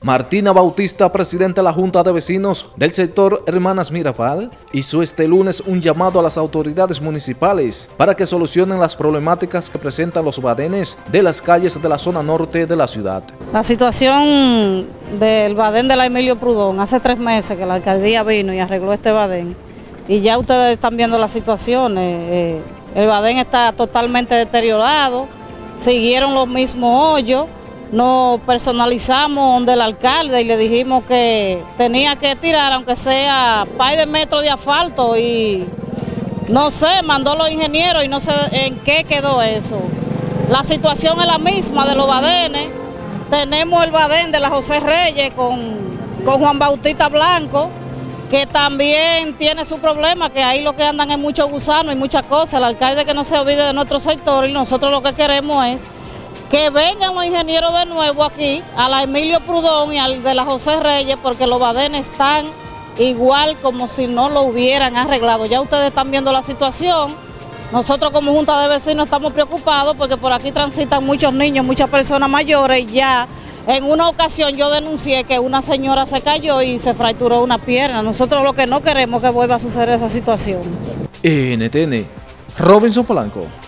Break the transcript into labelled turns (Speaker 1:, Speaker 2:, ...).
Speaker 1: Martina Bautista, presidenta de la Junta de Vecinos del sector Hermanas Mirabal, hizo este lunes un llamado a las autoridades municipales para que solucionen las problemáticas que presentan los badenes de las calles de la zona norte de la ciudad.
Speaker 2: La situación del badén de la Emilio Prudón, hace 3 meses que la alcaldía vino y arregló este badén, y ya ustedes están viendo las situaciones. El badén está totalmente deteriorado, siguieron los mismos hoyos. Nos personalizamos donde el alcalde y le dijimos que tenía que tirar aunque sea par de metros de asfalto y no sé, mandó los ingenieros y no sé en qué quedó eso. La situación es la misma de los badenes. Tenemos el badén de la José Reyes con Juan Bautista Blanco, que también tiene su problema, que ahí lo que andan es muchos gusanos y muchas cosas. El alcalde que no se olvide de nuestro sector, y nosotros lo que queremos es que vengan los ingenieros de nuevo aquí, a la Emilio Prudón y al de la José Reyes, porque los badenes están igual como si no lo hubieran arreglado. Ya ustedes están viendo la situación. Nosotros como Junta de Vecinos estamos preocupados porque por aquí transitan muchos niños, muchas personas mayores. Ya en una ocasión yo denuncié que una señora se cayó y se fracturó una pierna. Nosotros lo que no queremos es que vuelva a suceder esa situación.
Speaker 1: NTN, Robinson Polanco.